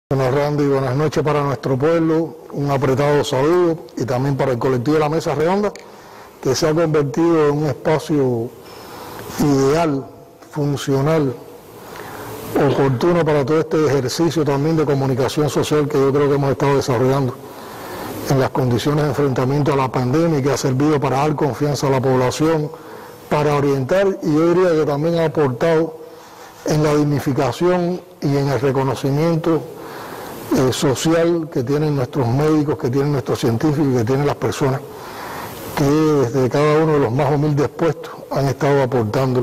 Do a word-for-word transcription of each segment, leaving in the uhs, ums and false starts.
Buenas Randy, buenas noches para nuestro pueblo, un apretado saludo y también para el colectivo de la Mesa Redonda, que se ha convertido en un espacio ideal, funcional, oportuno para todo este ejercicio también de comunicación social que yo creo que hemos estado desarrollando en las condiciones de enfrentamiento a la pandemia y que ha servido para dar confianza a la población, para orientar y yo diría que también ha aportado en la dignificación y en el reconocimiento Eh, social que tienen nuestros médicos, que tienen nuestros científicos, que tienen las personas que desde cada uno de los más humildes puestos han estado aportándole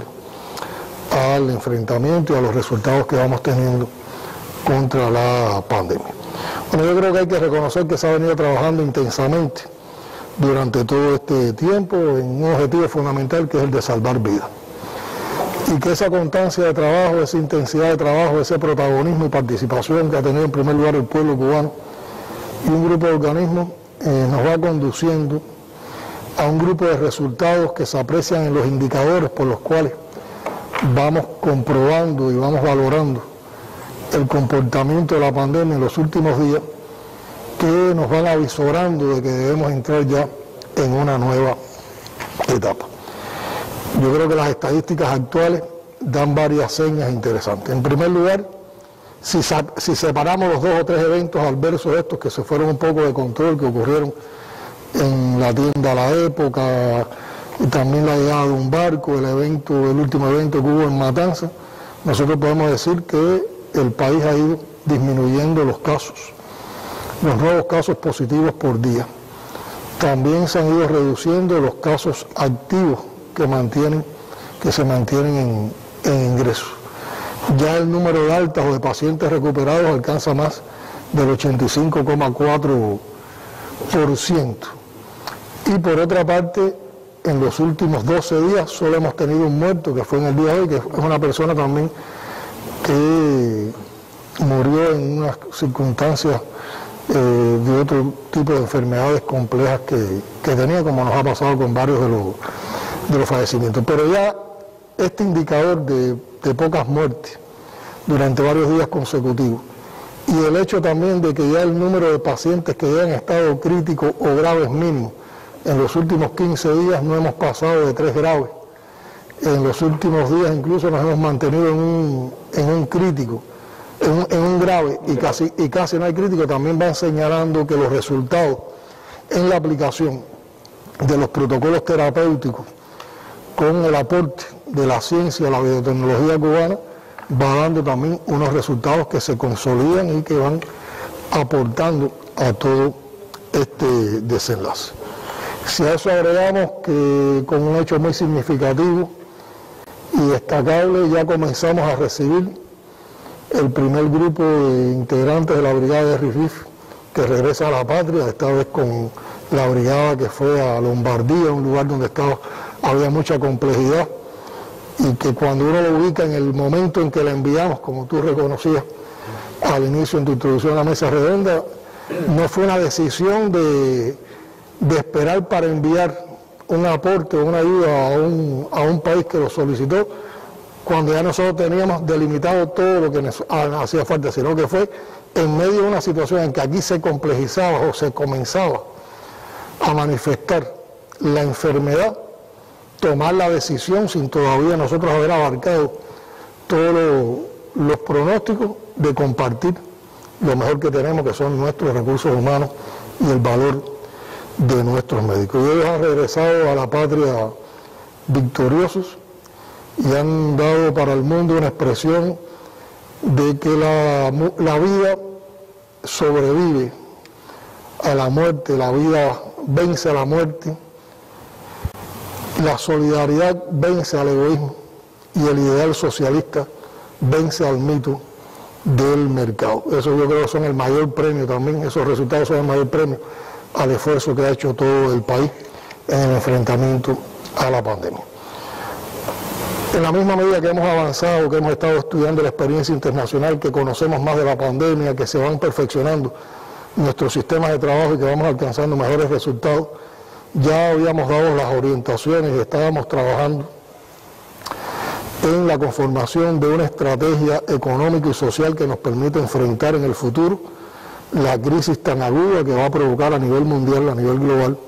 al enfrentamiento y a los resultados que vamos teniendo contra la pandemia. Bueno, yo creo que hay que reconocer que se ha venido trabajando intensamente durante todo este tiempo en un objetivo fundamental que es el de salvar vidas. Y que esa constancia de trabajo, esa intensidad de trabajo, ese protagonismo y participación que ha tenido en primer lugar el pueblo cubano y un grupo de organismos eh, nos va conduciendo a un grupo de resultados que se aprecian en los indicadores por los cuales vamos comprobando y vamos valorando el comportamiento de la pandemia en los últimos días, que nos van avisorando de que debemos entrar ya en una nueva etapa. Yo creo que las estadísticas actuales dan varias señas interesantes. En primer lugar, si, si separamos los dos o tres eventos adversos estos que se fueron un poco de control, que ocurrieron en la tienda a la época, y también la llegada de un barco, el evento, el último evento que hubo en Matanzas, nosotros podemos decir que el país ha ido disminuyendo los casos, los nuevos casos positivos por día. También se han ido reduciendo los casos activos que mantienen, que se mantienen en, en ingresos. Ya el número de altas o de pacientes recuperados alcanza más del ochenta y cinco coma cuatro por ciento. Y por otra parte, en los últimos doce días solo hemos tenido un muerto, que fue en el día de hoy, que es una persona también que murió en unas circunstancias eh, de otro tipo de enfermedades complejas que, que tenía, como nos ha pasado con varios de los de los fallecimientos. Pero ya este indicador de, de pocas muertes durante varios días consecutivos y el hecho también de que ya el número de pacientes que ya en estado crítico o graves mínimo en los últimos quince días no hemos pasado de tres graves, en los últimos días incluso nos hemos mantenido en un, en un crítico, en un, en un grave y casi, y casi no hay crítico, también van señalando que los resultados en la aplicación de los protocolos terapéuticos con el aporte de la ciencia, la biotecnología cubana, va dando también unos resultados que se consolidan y que van aportando a todo este desenlace. Si a eso agregamos que con un hecho muy significativo y destacable ya comenzamos a recibir el primer grupo de integrantes de la brigada de Rifrif que regresa a la patria, esta vez con la brigada que fue a Lombardía, un lugar donde estaba había mucha complejidad y que cuando uno lo ubica en el momento en que la enviamos, como tú reconocías al inicio en tu introducción a la Mesa Redonda, no fue una decisión de, de esperar para enviar un aporte o una ayuda a un, a un país que lo solicitó, cuando ya nosotros teníamos delimitado todo lo que nos hacía falta, sino que fue en medio de una situación en que aquí se complejizaba o se comenzaba a manifestar la enfermedad, tomar la decisión sin todavía nosotros haber abarcado todos los, los pronósticos de compartir lo mejor que tenemos, que son nuestros recursos humanos y el valor de nuestros médicos. Y ellos han regresado a la patria victoriosos y han dado para el mundo una expresión de que la, la vida sobrevive a la muerte, la vida vence a la muerte, la solidaridad vence al egoísmo y el ideal socialista vence al mito del mercado. Eso yo creo que son el mayor premio también, esos resultados son el mayor premio al esfuerzo que ha hecho todo el país en el enfrentamiento a la pandemia. En la misma medida que hemos avanzado, que hemos estado estudiando la experiencia internacional, que conocemos más de la pandemia, que se van perfeccionando nuestros sistemas de trabajo y que vamos alcanzando mejores resultados, ya habíamos dado las orientaciones y estábamos trabajando en la conformación de una estrategia económica y social que nos permita enfrentar en el futuro la crisis tan aguda que va a provocar a nivel mundial, a nivel global,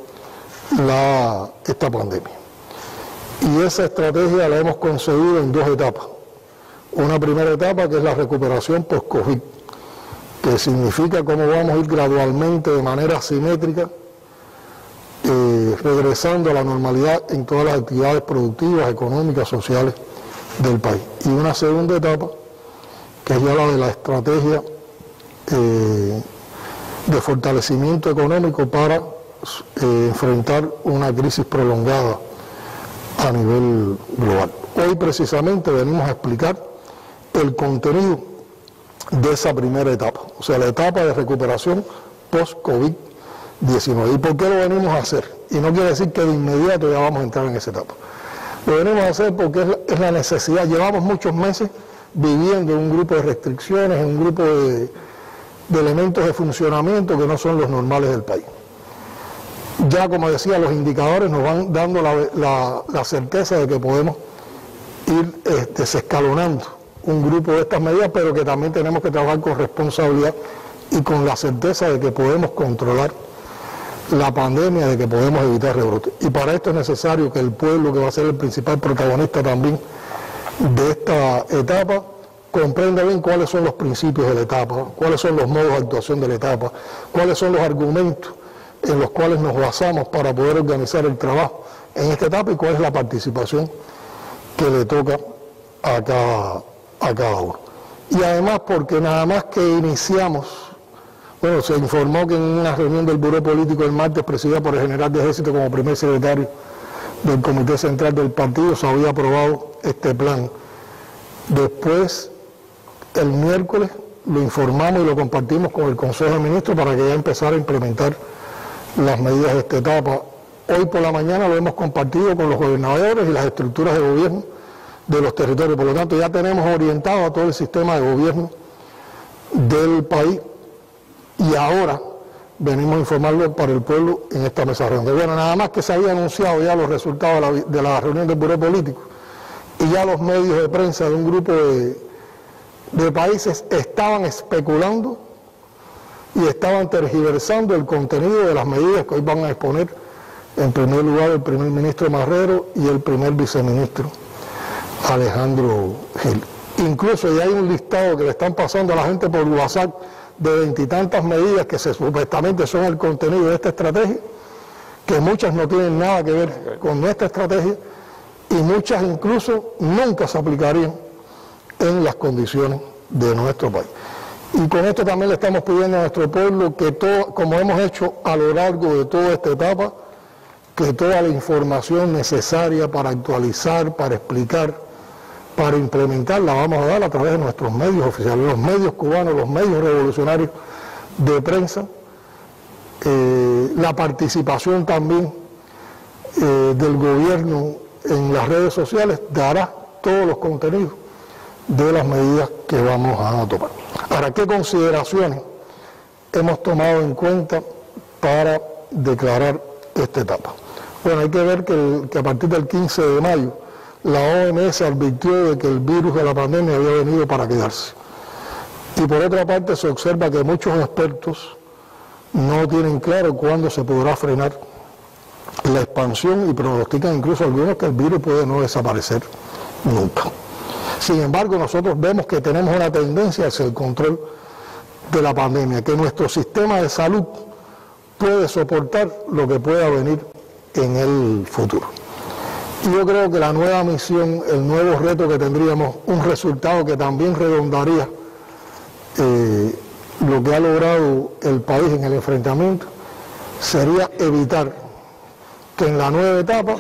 la, esta pandemia. Y esa estrategia la hemos concebido en dos etapas. Una primera etapa que es la recuperación post-COVID, que significa cómo vamos a ir gradualmente, de manera asimétrica, eh, regresando a la normalidad en todas las actividades productivas, económicas, sociales del país. Y una segunda etapa, que es ya la de la estrategia eh, de fortalecimiento económico para eh, enfrentar una crisis prolongada a nivel global. Hoy precisamente venimos a explicar el contenido de esa primera etapa, o sea, la etapa de recuperación post-COVID diecinueve. ¿Y por qué lo venimos a hacer? Y no quiere decir que de inmediato ya vamos a entrar en esa etapa. Lo venimos a hacer porque es la, es la necesidad. Llevamos muchos meses viviendo en un grupo de restricciones, en un grupo de, de elementos de funcionamiento que no son los normales del país. Ya, como decía, los indicadores nos van dando la, la, la certeza de que podemos ir eh, desescalonando un grupo de estas medidas, pero que también tenemos que trabajar con responsabilidad y con la certeza de que podemos controlar la pandemia, de que podemos evitar rebrotes. Y para esto es necesario que el pueblo, que va a ser el principal protagonista también de esta etapa, comprenda bien cuáles son los principios de la etapa, cuáles son los modos de actuación de la etapa, cuáles son los argumentos en los cuales nos basamos para poder organizar el trabajo en esta etapa y cuál es la participación que le toca a cada, a cada uno. Y además porque nada más que iniciamos, bueno, se informó que en una reunión del Buró Político el martes, presidida por el general de Ejército como primer secretario del Comité Central del Partido, se había aprobado este plan. Después, el miércoles, lo informamos y lo compartimos con el Consejo de Ministros para que ya empezara a implementar las medidas de esta etapa. Hoy por la mañana lo hemos compartido con los gobernadores y las estructuras de gobierno de los territorios. Por lo tanto, ya tenemos orientado a todo el sistema de gobierno del país y ahora venimos a informarlo para el pueblo en esta mesa redonda. Bueno, nada más que se había anunciado ya los resultados de la, de la reunión del Buró Político y ya los medios de prensa de un grupo de, de países estaban especulando y estaban tergiversando el contenido de las medidas que hoy van a exponer en primer lugar el primer ministro Marrero y el primer viceministro Alejandro Gil. Incluso ya hay un listado que le están pasando a la gente por WhatsApp de veintitantas medidas que se, supuestamente son el contenido de esta estrategia, que muchas no tienen nada que ver con nuestra estrategia y muchas incluso nunca se aplicarían en las condiciones de nuestro país. Y con esto también le estamos pidiendo a nuestro pueblo que todo, como hemos hecho a lo largo de toda esta etapa, que toda la información necesaria para actualizar, para explicar, para implementar, la vamos a dar a través de nuestros medios oficiales, los medios cubanos, los medios revolucionarios de prensa, eh, la participación también eh, del gobierno en las redes sociales dará todos los contenidos de las medidas que vamos a tomar. Ahora, ¿qué consideraciones hemos tomado en cuenta para declarar esta etapa? Bueno, hay que ver que, el, que a partir del quince de mayo la O M S advirtió de que el virus de la pandemia había venido para quedarse. Y por otra parte se observa que muchos expertos no tienen claro cuándo se podrá frenar la expansión y pronostican incluso algunos que el virus puede no desaparecer nunca. Sin embargo, nosotros vemos que tenemos una tendencia hacia el control de la pandemia, que nuestro sistema de salud puede soportar lo que pueda venir en el futuro. Y yo creo que la nueva misión, el nuevo reto que tendríamos, un resultado que también redondaría eh, lo que ha logrado el país en el enfrentamiento, sería evitar que en la nueva etapa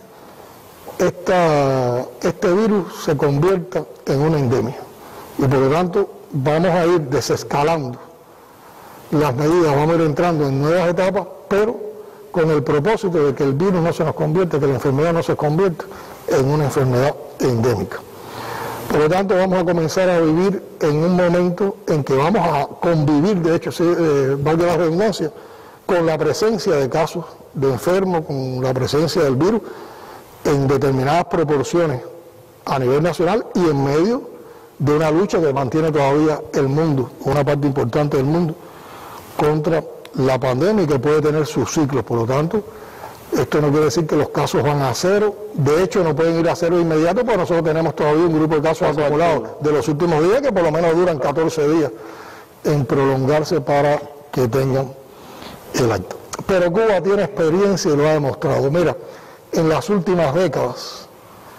esta, este virus se convierta en una endemia. Y por lo tanto vamos a ir desescalando las medidas, vamos a ir entrando en nuevas etapas, pero con el propósito de que el virus no se nos convierta, que la enfermedad no se convierta en una enfermedad endémica. Por lo tanto, vamos a comenzar a vivir en un momento en que vamos a convivir, de hecho, eh, valga la redundancia, con la presencia de casos de enfermos, con la presencia del virus, en determinadas proporciones a nivel nacional y en medio de una lucha que mantiene todavía el mundo, una parte importante del mundo, contra la pandemia y que puede tener sus ciclos. Por lo tanto, esto no quiere decir que los casos van a cero, de hecho no pueden ir a cero de inmediato, porque nosotros tenemos todavía un grupo de casos acumulados de los últimos días que por lo menos duran catorce días en prolongarse para que tengan el acto. Pero Cuba tiene experiencia y lo ha demostrado. Mira, en las últimas décadas,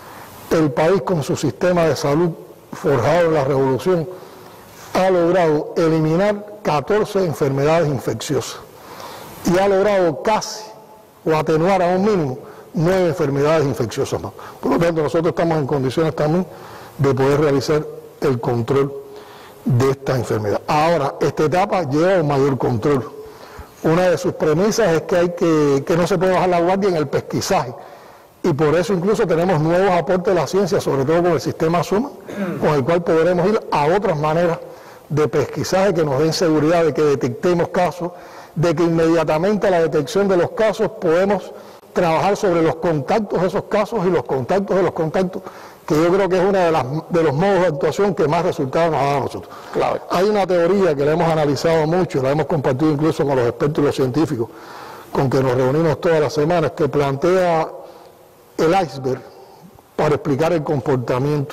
el país con su sistema de salud forjado en la revolución ha logrado eliminar catorce enfermedades infecciosas y ha logrado casi o atenuar a un mínimo nueve enfermedades infecciosas más. Por lo tanto, nosotros estamos en condiciones también de poder realizar el control de esta enfermedad. Ahora, esta etapa lleva un mayor control. Una de sus premisas es que hay que, que no se puede bajar la guardia en el pesquisaje, y por eso incluso tenemos nuevos aportes de la ciencia, sobre todo con el sistema SUMA, con el cual podremos ir a otras maneras de pesquisaje que nos den seguridad de que detectemos casos, de que inmediatamente a la detección de los casos podemos trabajar sobre los contactos de esos casos y los contactos de los contactos, que yo creo que es uno de, las, de los modos de actuación que más resultados nos da a nosotros. Claro. Hay una teoría que la hemos analizado mucho, la hemos compartido incluso con los expertos y los científicos, con que nos reunimos todas las semanas, que plantea el iceberg para explicar el comportamiento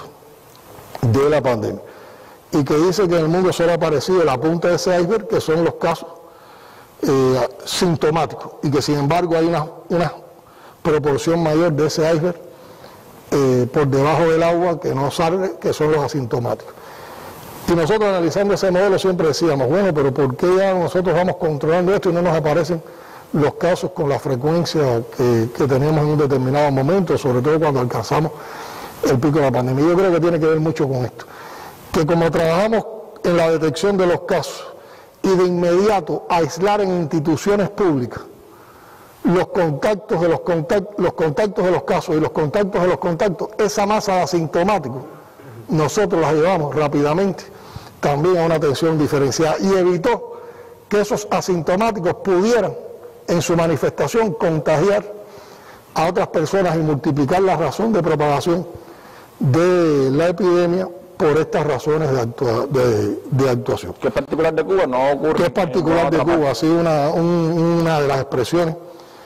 de la pandemia, y que dice que en el mundo solo ha aparecido la punta de ese iceberg, que son los casos eh, sintomáticos, y que sin embargo hay una, una proporción mayor de ese iceberg eh, por debajo del agua que no sale, que son los asintomáticos. Y nosotros analizando ese modelo siempre decíamos, bueno, pero ¿por qué ya nosotros vamos controlando esto y no nos aparecen los casos con la frecuencia que, que teníamos en un determinado momento, sobre todo cuando alcanzamos el pico de la pandemia? Yo creo que tiene que ver mucho con esto, que como trabajamos en la detección de los casos y de inmediato aislar en instituciones públicas los contactos de los contactos, los contactos de los casos y los contactos de los contactos, esa masa de asintomáticos, nosotros la llevamos rápidamente también a una atención diferenciada, y evitó que esos asintomáticos pudieran en su manifestación contagiar a otras personas y multiplicar la razón de propagación de la epidemia por estas razones de, actua de, de actuación. ¿Qué es particular de Cuba? No ocurre. ¿Qué es particular de Cuba? Ha sido una, un, una de las expresiones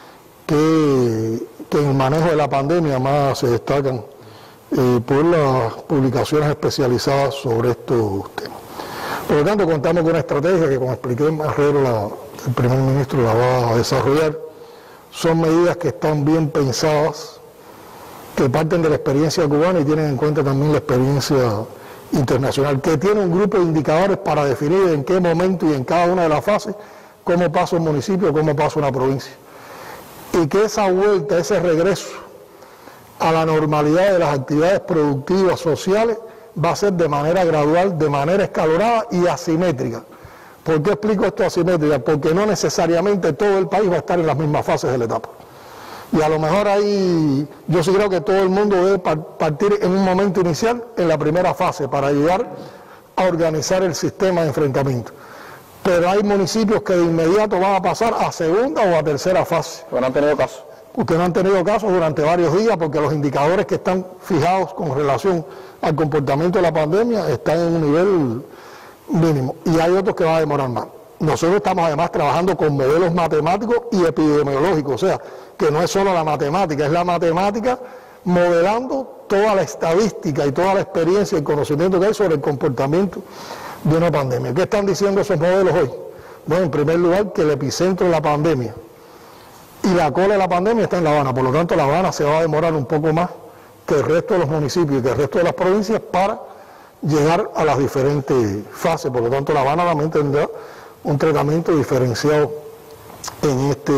que, que en el manejo de la pandemia más se destacan eh, por las publicaciones especializadas sobre estos temas. Por lo tanto, contamos con una estrategia que, como expliqué, Marrero, la, el primer ministro, la va a desarrollar. Son medidas que están bien pensadas, que parten de la experiencia cubana y tienen en cuenta también la experiencia internacional, que tiene un grupo de indicadores para definir en qué momento y en cada una de las fases cómo pasa un municipio, cómo pasa una provincia. Y que esa vuelta, ese regreso a la normalidad de las actividades productivas, sociales, va a ser de manera gradual, de manera escalonada y asimétrica. ¿Por qué explico esto asimétrica? Porque no necesariamente todo el país va a estar en las mismas fases de la etapa. Y a lo mejor ahí, yo sí creo que todo el mundo debe partir en un momento inicial, en la primera fase, para ayudar a organizar el sistema de enfrentamiento. Pero hay municipios que de inmediato van a pasar a segunda o a tercera fase. Porque no han tenido casos. Porque no han tenido casos durante varios días, porque los indicadores que están fijados con relación al comportamiento de la pandemia están en un nivel mínimo. Y hay otros que van a demorar más. Nosotros estamos además trabajando con modelos matemáticos y epidemiológicos, o sea, que no es solo la matemática, es la matemática modelando toda la estadística y toda la experiencia y conocimiento que hay sobre el comportamiento de una pandemia. ¿Qué están diciendo esos modelos hoy? Bueno, en primer lugar, que el epicentro de la pandemia y la cola de la pandemia está en La Habana, por lo tanto La Habana se va a demorar un poco más que el resto de los municipios y que el resto de las provincias para llegar a las diferentes fases. Por lo tanto, La Habana también tendrá un tratamiento diferenciado en este,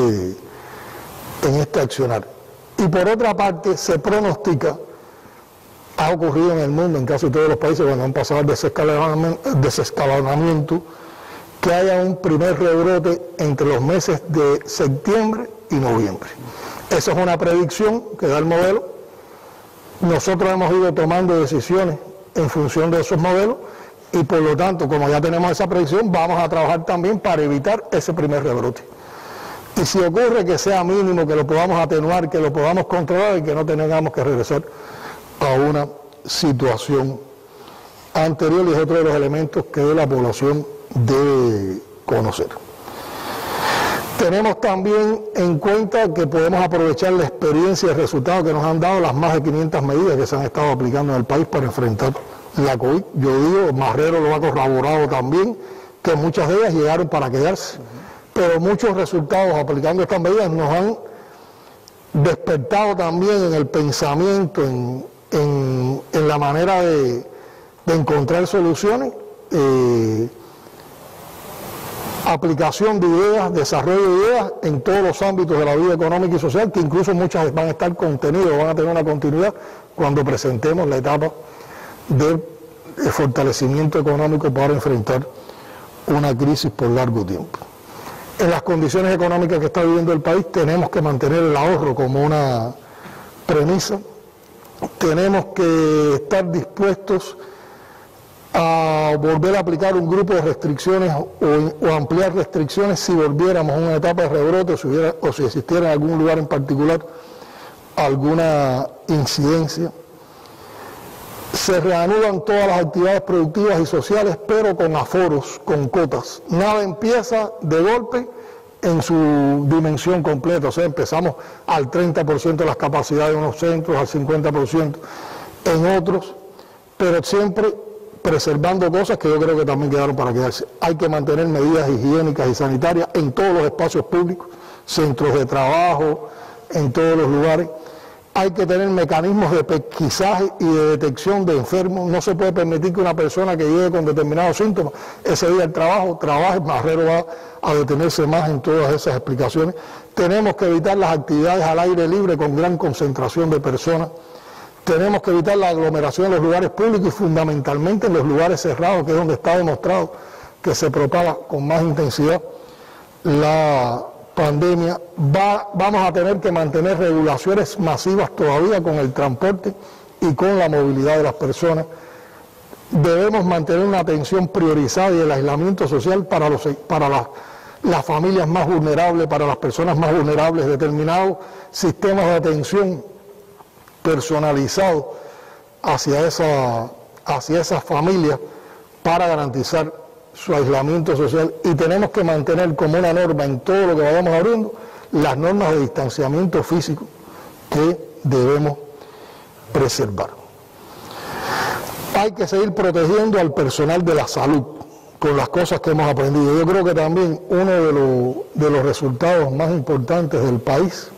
en este accionar. Y por otra parte, se pronostica, ha ocurrido en el mundo, en casi todos los países, cuando han pasado el desescalonamiento, desescalonamiento, que haya un primer rebrote entre los meses de septiembre y noviembre. Esa es una predicción que da el modelo. Nosotros hemos ido tomando decisiones en función de esos modelos y por lo tanto, como ya tenemos esa predicción, vamos a trabajar también para evitar ese primer rebrote. Y si ocurre, que sea mínimo, que lo podamos atenuar, que lo podamos controlar y que no tengamos que regresar a una situación anterior y es otro de los elementos que la población debe conocer. Tenemos también en cuenta que podemos aprovechar la experiencia y el resultado que nos han dado las más de quinientas medidas que se han estado aplicando en el país para enfrentar la COVID. Yo digo, Marrero lo ha corroborado también, que muchas de ellas llegaron para quedarse, uh-huh. pero muchos resultados aplicando estas medidas nos han despertado también en el pensamiento, en, en, en la manera de, de encontrar soluciones, eh, aplicación de ideas, desarrollo de ideas en todos los ámbitos de la vida económica y social, que incluso muchas van a estar contenidas, van a tener una continuidad cuando presentemos la etapa de fortalecimiento económico para enfrentar una crisis por largo tiempo. En las condiciones económicas que está viviendo el país tenemos que mantener el ahorro como una premisa, tenemos que estar dispuestos a volver a aplicar un grupo de restricciones o, o ampliar restricciones si volviéramos a una etapa de rebrote o si, hubiera, o si existiera en algún lugar en particular alguna incidencia. Se reanudan todas las actividades productivas y sociales, pero con aforos, con cotas. Nada empieza de golpe en su dimensión completa, o sea, empezamos al treinta por ciento de las capacidades de unos centros, al cincuenta por ciento en otros, pero siempre preservando cosas que yo creo que también quedaron para quedarse. Hay que mantener medidas higiénicas y sanitarias en todos los espacios públicos, centros de trabajo, en todos los lugares. Hay que tener mecanismos de pesquisaje y de detección de enfermos. No se puede permitir que una persona que llegue con determinados síntomas, ese día el trabajo, trabaje, Marrero va a detenerse más en todas esas explicaciones. Tenemos que evitar las actividades al aire libre con gran concentración de personas. Tenemos que evitar la aglomeración en los lugares públicos y fundamentalmente en los lugares cerrados, que es donde está demostrado que se propaga con más intensidad la pandemia. Va, vamos a tener que mantener regulaciones masivas todavía con el transporte y con la movilidad de las personas. Debemos mantener una atención priorizada y el aislamiento social para, los, para las, las familias más vulnerables, para las personas más vulnerables, determinados sistemas de atención personalizado hacia, esa, hacia esas familias para garantizar su aislamiento social, y tenemos que mantener como una norma en todo lo que vayamos abriendo las normas de distanciamiento físico que debemos preservar. Hay que seguir protegiendo al personal de la salud con las cosas que hemos aprendido. Yo creo que también uno de, lo, de los resultados más importantes del país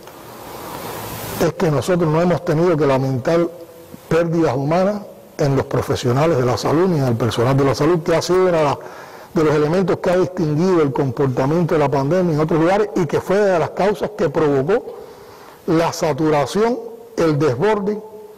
es que nosotros no hemos tenido que lamentar pérdidas humanas en los profesionales de la salud ni en el personal de la salud, que ha sido una de los elementos que ha distinguido el comportamiento de la pandemia en otros lugares y que fue de las causas que provocó la saturación, el desborde,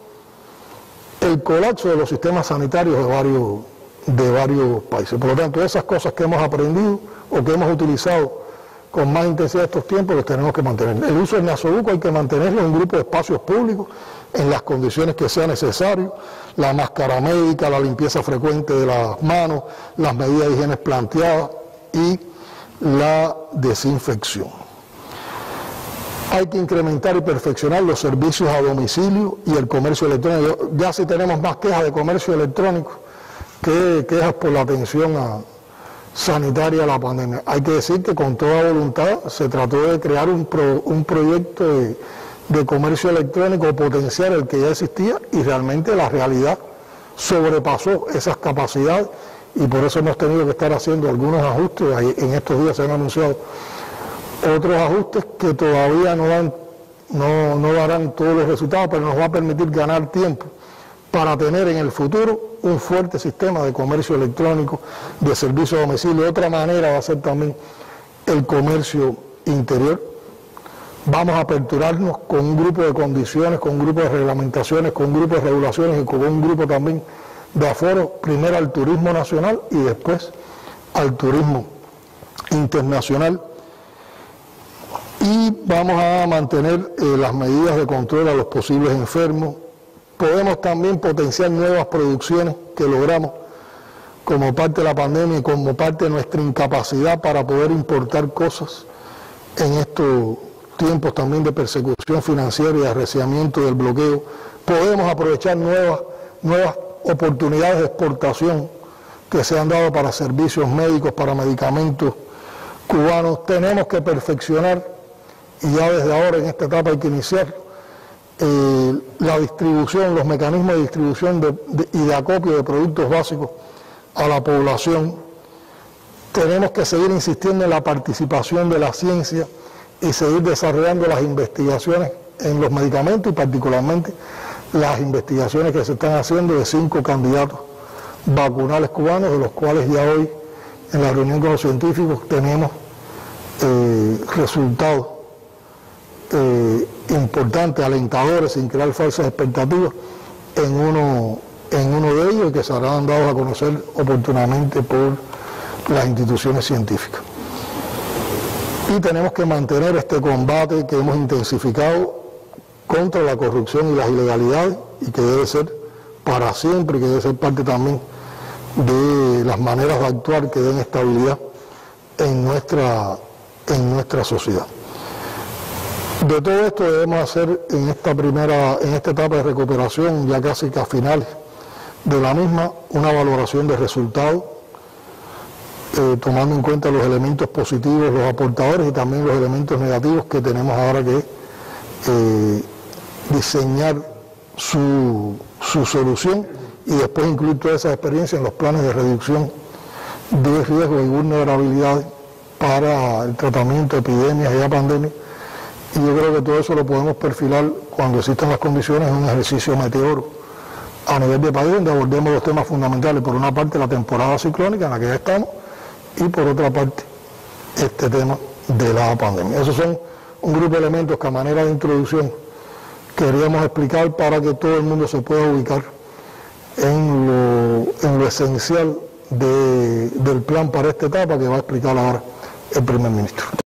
el colapso de los sistemas sanitarios de varios, de varios países. Por lo tanto, esas cosas que hemos aprendido o que hemos utilizado con más intensidad estos tiempos, los tenemos que mantener. El uso del nasobuco hay que mantenerlo en un grupo de espacios públicos, en las condiciones que sea necesario, la máscara médica, la limpieza frecuente de las manos, las medidas de higiene planteadas y la desinfección. Hay que incrementar y perfeccionar los servicios a domicilio y el comercio electrónico. Ya sí tenemos más quejas de comercio electrónico que quejas por la atención a sanitaria a la pandemia. Hay que decir que con toda voluntad se trató de crear un, pro, un proyecto de, de comercio electrónico, potenciar el que ya existía, y realmente la realidad sobrepasó esas capacidades y por eso hemos tenido que estar haciendo algunos ajustes. En estos días se han anunciado otros ajustes que todavía no, dan, no, no darán todos los resultados, pero nos va a permitir ganar tiempo para tener en el futuro un fuerte sistema de comercio electrónico, de servicio a domicilio. Otra manera va a ser también el comercio interior. Vamos a aperturarnos con un grupo de condiciones, con un grupo de reglamentaciones, con un grupo de regulaciones y con un grupo también de aforo, primero al turismo nacional y después al turismo internacional. Y vamos a mantener eh, las medidas de control a los posibles enfermos. Podemos también potenciar nuevas producciones que logramos como parte de la pandemia y como parte de nuestra incapacidad para poder importar cosas en estos tiempos también de persecución financiera y de arreciamiento del bloqueo. Podemos aprovechar nuevas nuevas oportunidades de exportación que se han dado para servicios médicos, para medicamentos cubanos. Tenemos que perfeccionar, y ya desde ahora en esta etapa hay que iniciar, eh, la distribución, los mecanismos de distribución de, de, y de acopio de productos básicos a la población. Tenemos que seguir insistiendo en la participación de la ciencia y seguir desarrollando las investigaciones en los medicamentos y particularmente las investigaciones que se están haciendo de cinco candidatos vacunales cubanos, de los cuales ya hoy en la reunión con los científicos tenemos eh, resultados eh, importantes, alentadores, sin crear falsas expectativas en uno, en uno de ellos, que serán dados a conocer oportunamente por las instituciones científicas. Y tenemos que mantener este combate que hemos intensificado contra la corrupción y las ilegalidades, y que debe ser para siempre, y que debe ser parte también de las maneras de actuar que den estabilidad en nuestra, en nuestra sociedad. De todo esto debemos hacer en esta primera, en esta etapa de recuperación, ya casi que a finales de la misma, una valoración de resultados, eh, tomando en cuenta los elementos positivos, los aportadores, y también los elementos negativos que tenemos ahora que eh, diseñar su, su solución, y después incluir todas esas experiencias en los planes de reducción de riesgos y vulnerabilidades para el tratamiento de epidemias y de pandemias. Y yo creo que todo eso lo podemos perfilar cuando existan las condiciones en un ejercicio meteoro a nivel de país, donde abordemos los temas fundamentales. Por una parte, la temporada ciclónica en la que ya estamos, y por otra parte, este tema de la pandemia. Esos son un grupo de elementos que a manera de introducción queríamos explicar para que todo el mundo se pueda ubicar en lo, en lo esencial de, del plan para esta etapa que va a explicar ahora el primer ministro.